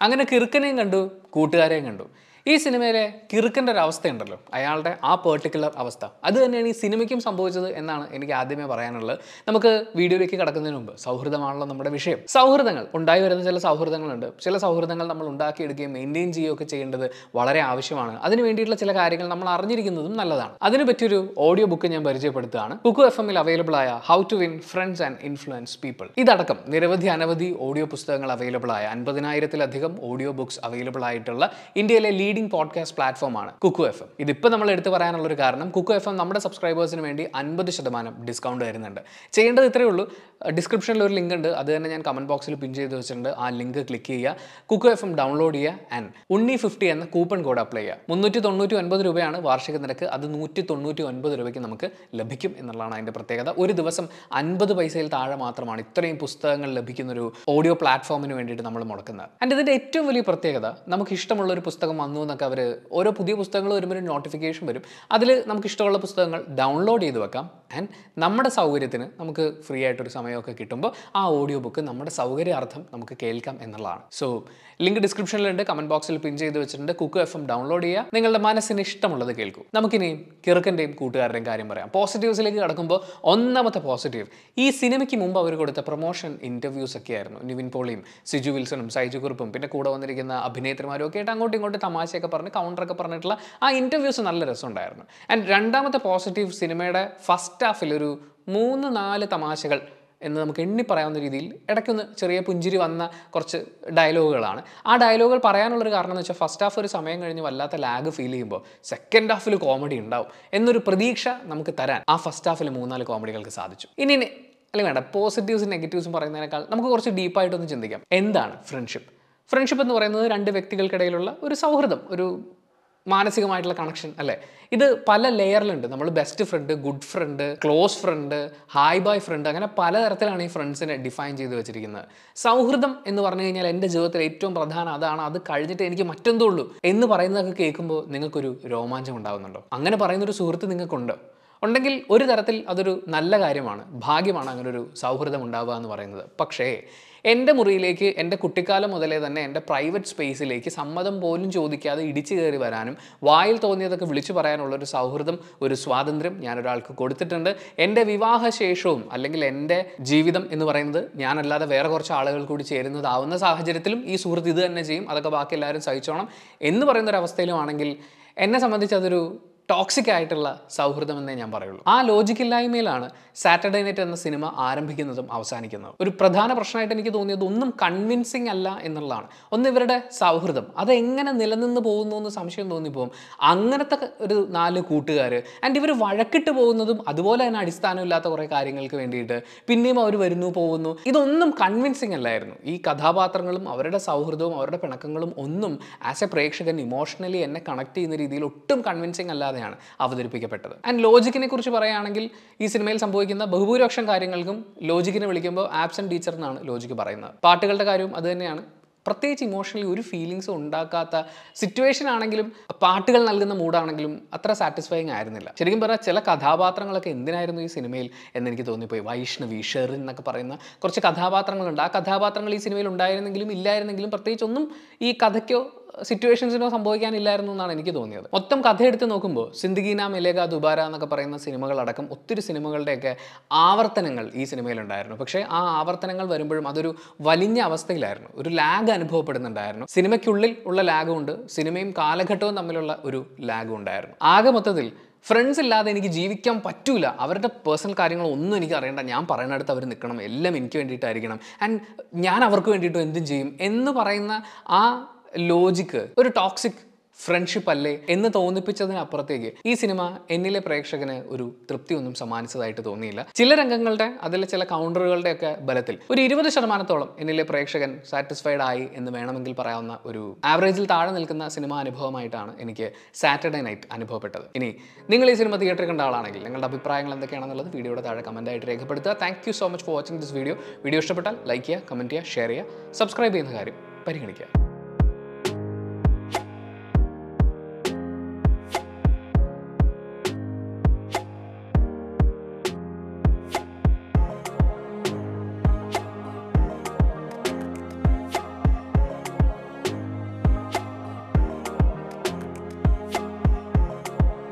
അങ്ങനെ കിറുക്കനെയും കണ്ടു, കൂട്ടുകാരെയും കണ്ടു. ഈ സിനിമയിലെ കിറുക്കൻ്റെ ഒരു അവസ്ഥയുണ്ടല്ലോ, അയാളുടെ ആ പെർട്ടിക്കുലർ അവസ്ഥ, അത് തന്നെയാണ് ഈ സിനിമയ്ക്കും സംഭവിച്ചത് എന്നാണ് എനിക്ക് ആദ്യമേ പറയാനുള്ളത്. നമുക്ക് വീഡിയോയിലേക്ക് കടക്കുന്നതിന് മുമ്പ്, സൗഹൃദമാണല്ലോ നമ്മുടെ വിഷയം. സൗഹൃദങ്ങൾ ഉണ്ടായി വരുന്ന ചില സൗഹൃദങ്ങളുണ്ട്. ചില സൗഹൃദങ്ങൾ നമ്മൾ ഉണ്ടാക്കിയെടുക്കുകയും മെയിൻറ്റെയിൻ ചെയ്യുകയൊക്കെ ചെയ്യേണ്ടത് വളരെ ആവശ്യമാണ്. അതിന് വേണ്ടിയിട്ടുള്ള ചില കാര്യങ്ങൾ നമ്മൾ അറിഞ്ഞിരിക്കുന്നതും നല്ലതാണ്. അതിന് പറ്റിയൊരു ഓഡിയോ ബുക്ക് ഞാൻ പരിചയപ്പെടുത്തുകയാണ്. കുക്കു FM-ൽ അവൈലബിൾ ആയ how to win friends and influence people. ഇതടക്കം അനവധി ഓഡിയോ പുസ്തകങ്ങൾ അവൈലബിൾ ആയ 50,000-ലധികം ഓഡിയോ ബുക്സ് അവൈലബിൾ ആയിട്ടുള്ള ഇന്ത്യയിലെ ലീഡിംഗ് പോഡ്കാസ്റ്റ് പ്ലാറ്റ്ഫോമാണ് കുക്കു FM. ഇതിപ്പോൾ നമ്മൾ എടുത്തു പറയാനുള്ളൊരു കാരണം, കുക്കു FM നമ്മുടെ സബ്സ്ക്രൈബേഴ്സിന് വേണ്ടി 50% ഡിസ്കൗണ്ട് തരുന്നുണ്ട്. ചെയ്യേണ്ടത് ഇത്രയേ ഉള്ളൂ. ഡിസ്ക്രിപ്ഷനിൽ ഒരു ലിങ്ക് ഉണ്ട്, അത് തന്നെ ഞാൻ കമന്റ് ബോക്സിൽ പിൻ ചെയ്ത് വെച്ചിട്ടുണ്ട്. ആ ലിങ്ക് ക്ലിക്ക് ചെയ്യുക, കുക്കു FM ഡൗൺലോഡ് ചെയ്യുക ആൻഡ് Unni50 എന്ന കൂപ്പൺ കോഡ് അപ്ലൈ ചെയ്യുക. 399 രൂപയാണ് വാർഷിക നിരക്ക്. അത് 199 രൂപയ്ക്ക് നമുക്ക് ലഭിക്കും എന്നുള്ളതാണ് അതിൻ്റെ പ്രത്യേകത. ഒരു ദിവസം 50 പൈസയിൽ താഴെ മാത്രമാണ് ഇത്രയും പുസ്തകങ്ങൾ ലഭിക്കുന്നൊരു ഓഡിയോ പ്ലാറ്റ്ഫോമിന് വേണ്ടിയിട്ട് നമ്മൾ മുടക്കുന്നത്. ആൻഡ് ഇതിൻ്റെ ഏറ്റവും വലിയ പ്രത്യേകത, നമുക്ക് ഇഷ്ടമുള്ളൊരു പുസ്തകം വന്നു എന്നൊക്കെ അവർ ഓരോ പുതിയ പുസ്തകങ്ങൾ വരുമ്പോൾ ഒരു നോട്ടിഫിക്കേഷൻ വരും. അതിൽ നമുക്ക് ഇഷ്ടമുള്ള പുസ്തകങ്ങൾ ഡൗൺലോഡ് ചെയ്ത് വെക്കാം. ആൻഡ് നമ്മുടെ സൗകര്യത്തിന് നമുക്ക് ഫ്രീ ആയിട്ടൊരു സമയമൊക്കെ കിട്ടുമ്പോൾ ആ ഓഡിയോ ബുക്ക് നമ്മുടെ സൗകര്യാർത്ഥം നമുക്ക് കേൾക്കാം എന്നുള്ളതാണ്. സോ ലിങ്ക് ഡിസ്ക്രിപ്ഷനിലുണ്ട്, കമന്റ് ബോക്സിൽ പിൻ ചെയ്ത് വെച്ചിട്ടുണ്ട്. കുക്കു FM ഡൗൺലോഡ് ചെയ്യുക, നിങ്ങളുടെ മനസ്സിന് ഇഷ്ടമുള്ളത് കേൾക്കൂ. നമുക്കിനിയും കിറുക്കൻ്റെയും കൂട്ടുകാരുടെയും കാര്യം പറയാം. പോസിറ്റീവ്സിലേക്ക് കടക്കുമ്പോൾ ഒന്നാമത്തെ പോസിറ്റീവ്, ഈ സിനിമയ്ക്ക് മുമ്പ് അവർ കൊടുത്ത പ്രൊമോഷൻ ഇൻ്റർവ്യൂസ് ഒക്കെ ആയിരുന്നു. നിവിൻ പോളിയും സിജു വിൽസണും സൈജു കുറുപ്പും പിന്നെ കൂടെ വന്നിരിക്കുന്ന അഭിനേത്രിമാരും ഒക്കെ ആയിട്ട് അങ്ങോട്ടും ഇങ്ങോട്ടും തമാശയൊക്കെ പറഞ്ഞ് കൗണ്ടറൊക്കെ പറഞ്ഞിട്ടുള്ള ആ ഇൻ്റർവ്യൂസ് നല്ല രസമുണ്ടായിരുന്നു. ആൻഡ് രണ്ടാമത്തെ പോസിറ്റീവ്, സിനിമയുടെ ഫസ്റ്റ് ഹാഫിൽ ഒരു 3-4 തമാശകൾ എന്ന് നമുക്ക് എണ്ണി പറയാവുന്ന രീതിയിൽ ഇടയ്ക്കൊന്ന് ചെറിയ പുഞ്ചിരി വന്ന കുറച്ച് ഡയലോഗുകളാണ്. ആ ഡയലോഗുകൾ പറയാനുള്ളൊരു കാരണം എന്ന് വെച്ചാൽ, ഫസ്റ്റ് ഹാഫ് ഒരു സമയം കഴിഞ്ഞ് വല്ലാത്ത ലാഗ് ഫീൽ ചെയ്യുമ്പോൾ സെക്കൻഡ് ഹാഫിൽ കോമഡി ഉണ്ടാവും എന്നൊരു പ്രതീക്ഷ നമുക്ക് തരാൻ ആ ഫസ്റ്റ് ഹാഫിൽ 3-4 കോമഡികൾക്ക് സാധിച്ചു. ഇനി അല്ലെങ്കിൽ വേണ്ട, പോസിറ്റീവ്സും നെഗറ്റീവ്സും പറയുന്നതിനേക്കാൾ നമുക്ക് കുറച്ച് ഡീപ്പായിട്ടൊന്ന് ചിന്തിക്കാം. എന്താണ് ഫ്രണ്ട്ഷിപ്പ്? ഫ്രണ്ട്ഷിപ്പ് എന്ന് പറയുന്നത് രണ്ട് വ്യക്തികൾക്കിടയിലുള്ള ഒരു സൗഹൃദം, ഒരു മാനസികമായിട്ടുള്ള കണക്ഷൻ അല്ലേ? ഇത് പല ലെയറിലുണ്ട്. നമ്മൾ best friend, good friend, close friend, hi bye friend, അങ്ങനെ പലതരത്തിലാണ് ഈ ഫ്രണ്ട്സിനെ ഡിഫൈൻ ചെയ്ത് വെച്ചിരിക്കുന്നത്. സൗഹൃദം എന്ന് പറഞ്ഞു കഴിഞ്ഞാൽ എൻ്റെ ജീവിതത്തിൽ ഏറ്റവും പ്രധാനം അതാണ്, അത് കഴിഞ്ഞിട്ട് എനിക്ക് മറ്റെന്തോ ഉള്ളൂ എന്ന് പറയുന്നതൊക്കെ കേൾക്കുമ്പോൾ നിങ്ങൾക്കൊരു രോമാഞ്ചം ഉണ്ടാകുന്നുണ്ടോ? അങ്ങനെ പറയുന്നൊരു സുഹൃത്ത് നിങ്ങൾക്കുണ്ടോ? ഉണ്ടെങ്കിൽ ഒരു തരത്തിൽ അതൊരു നല്ല കാര്യമാണ്, ഭാഗ്യമാണ് അങ്ങനെ ഒരു സൗഹൃദം ഉണ്ടാവുക എന്ന് പറയുന്നത്. പക്ഷേ എൻ്റെ മുറിയിലേക്ക് എൻ്റെ കുട്ടിക്കാലം മുതലേ തന്നെ എൻ്റെ പ്രൈവറ്റ് സ്പേസിലേക്ക് സമ്മതം പോലും ചോദിക്കാതെ ഇടിച്ചു കയറി വരാനും വായിൽ തോന്നിയതൊക്കെ വിളിച്ചു പറയാനുള്ളൊരു സൗഹൃദം, ഒരു സ്വാതന്ത്ര്യം ഞാനൊരാൾക്ക് കൊടുത്തിട്ടുണ്ട്. എൻ്റെ വിവാഹശേഷവും അല്ലെങ്കിൽ എൻ്റെ ജീവിതം എന്ന് പറയുന്നത് ഞാനല്ലാതെ വേറെ കുറച്ച് ആളുകൾ കൂടി ചേരുന്നതാവുന്ന സാഹചര്യത്തിലും ഈ സുഹൃത്ത് ഇത് തന്നെ ചെയ്യും, അതൊക്കെ ബാക്കി എല്ലാവരും സഹിച്ചോണം എന്ന് പറയുന്നൊരവസ്ഥയിലും ആണെങ്കിൽ എന്നെ സംബന്ധിച്ച് അതൊരു ടോക്സിക് ആയിട്ടുള്ള സൗഹൃദം എന്നേ ഞാൻ പറയുള്ളൂ. ആ ലോജിക്കില്ലായ്മയിലാണ് സാറ്റർഡേ നൈറ്റ് എന്ന സിനിമ ആരംഭിക്കുന്നതും അവസാനിക്കുന്നതും. ഒരു പ്രധാന പ്രശ്നമായിട്ട് എനിക്ക് തോന്നിയത് ഒന്നും കൺവിൻസിങ് അല്ല എന്നുള്ളതാണ്. ഒന്ന്, ഇവരുടെ സൗഹൃദം അതെങ്ങനെ നിലനിന്ന് പോകുന്നു എന്ന് സംശയം തോന്നിപ്പോകും. അങ്ങനത്തെ ഒരു 4 കൂട്ടുകാർ ആൻഡ് ഇവർ വഴക്കിട്ട് പോകുന്നതും അതുപോലെ തന്നെ അടിസ്ഥാനമില്ലാത്ത കുറേ കാര്യങ്ങൾക്ക് വേണ്ടിയിട്ട് പിന്നെയും അവർ വരുന്നു പോകുന്നു. ഇതൊന്നും കൺവിൻസിങ് അല്ലായിരുന്നു. ഈ കഥാപാത്രങ്ങളും അവരുടെ സൗഹൃദവും അവരുടെ പിണക്കങ്ങളും ഒന്നും ആസ് എ പ്രേക്ഷകൻ ഇമോഷണലി എന്നെ കണക്ട് ചെയ്യുന്ന രീതിയിൽ ഒട്ടും കൺവിൻസിങ് അല്ലാതെ അവതരിപ്പിക്കപ്പെട്ടത്. ആൻഡ് ലോജിക്കിനെ കുറിച്ച് പറയുകയാണെങ്കിൽ ഈ സിനിമയിൽ സംഭവിക്കുന്ന ബഹുഭൂരിപക്ഷം കാര്യങ്ങൾക്കും ലോജിക്കിനെ വിളിക്കുമ്പോൾ ആബ്സെന്റ് ടീച്ചർ എന്നാണ് ലോജിക്ക് പറയുന്നത്. പാട്ടുകളുടെ കാര്യവും അത് തന്നെയാണ്. പ്രത്യേകിച്ച് ഇമോഷണലി ഒരു ഫീലിങ്സ് ഉണ്ടാക്കാത്ത സിറ്റുവേഷൻ ആണെങ്കിലും പാട്ടുകൾ നൽകുന്ന മൂഡാണെങ്കിലും അത്ര സാറ്റിസ്ഫൈങ് ആയിരുന്നില്ല. ശരിക്കും പറഞ്ഞാൽ ചില കഥാപാത്രങ്ങളൊക്കെ എന്തിനായിരുന്നു ഈ സിനിമയിൽ എന്നെനിക്ക് തോന്നിപ്പോയി. വൈഷ്ണവി, ഷെറിൻ എന്നൊക്കെ പറയുന്ന കുറച്ച് കഥാപാത്രങ്ങളുണ്ട്. ആ കഥാപാത്രങ്ങൾ ഈ സിനിമയിൽ ഉണ്ടായിരുന്നെങ്കിലും ഇല്ലായിരുന്നെങ്കിലും പ്രത്യേകിച്ചൊന്നും ഈ കഥയ്ക്കോ സിറ്റുവേഷൻസിനോ സംഭവിക്കാനില്ലായിരുന്നു എന്നാണ് എനിക്ക് തോന്നിയത്. മൊത്തം കഥ എടുത്ത് നോക്കുമ്പോൾ സിന്ദഗീന മിലേഗ ദുബാര എന്നൊക്കെ പറയുന്ന സിനിമകളടക്കം ഒത്തിരി സിനിമകളുടെയൊക്കെ ആവർത്തനങ്ങൾ ഈ സിനിമയിലുണ്ടായിരുന്നു. പക്ഷേ ആ ആവർത്തനങ്ങൾ വരുമ്പോഴും അതൊരു വലിഞ്ഞ അവസ്ഥയിലായിരുന്നു. ഒരു ലാഗ് അനുഭവപ്പെടുന്നുണ്ടായിരുന്നു. സിനിമയ്ക്കുള്ളിൽ ഉള്ള ലാഗും ഉണ്ട്, സിനിമയും കാലഘട്ടവും തമ്മിലുള്ള ഒരു ലാഗും ഉണ്ടായിരുന്നു. ആകെ മൊത്തത്തിൽ ഫ്രണ്ട്സ് ഇല്ലാതെ എനിക്ക് ജീവിക്കാൻ പറ്റൂല, അവരുടെ പേഴ്സണൽ കാര്യങ്ങളൊന്നും എനിക്ക് അറിയണ്ട, ഞാൻ പറയുന്നിടത്ത് അവർ നിൽക്കണം, എല്ലാം എനിക്ക് വേണ്ടിയിട്ടായിരിക്കണം, ആൻഡ് ഞാൻ അവർക്ക് വേണ്ടിയിട്ടും എന്തും ചെയ്യും എന്ന് പറയുന്ന ആ ലോജിക്ക് ഒരു ടോക്സിക് ഫ്രണ്ട്ഷിപ്പ് അല്ലേ എന്ന് തോന്നിപ്പിച്ചതിനപ്പുറത്തേക്ക് ഈ സിനിമ എന്നിലെ പ്രേക്ഷകന് ഒരു തൃപ്തിയൊന്നും സമ്മാനിച്ചതായിട്ട് തോന്നിയില്ല. ചില രംഗങ്ങളുടെ അതിലെ ചില കൗണ്ടറുകളുടെ ഒക്കെ ബലത്തിൽ ഒരു 20% എന്നിലെ പ്രേക്ഷകൻ സാറ്റിസ്ഫൈഡ് ആയി എന്ന് വേണമെങ്കിൽ പറയാവുന്ന ഒരു ആവറേജിൽ താഴെ നിൽക്കുന്ന സിനിമ അനുഭവമായിട്ടാണ് എനിക്ക് സാറ്റർഡേ നൈറ്റ് അനുഭവപ്പെട്ടത്. ഇനി നിങ്ങൾ ഈ സിനിമ തിയേറ്ററിൽ കണ്ട ആളാണെങ്കിൽ നിങ്ങളുടെ അഭിപ്രായങ്ങൾ എന്തൊക്കെയാണെന്നുള്ളത് വീഡിയോയുടെ താഴെ കമൻറ്റായിട്ട് രേഖപ്പെടുത്തുക. Thank you so much for watching this video. Video ഇഷ്ടപ്പെട്ടാൽ ലൈക്ക് ചെയ്യുക, കമൻറ്റ് ചെയ്യുക, ഷെയർ ചെയ്യുക, സബ്സ്ക്രൈബ് ചെയ്യുന്ന കാര്യം പരിഗണിക്കുക.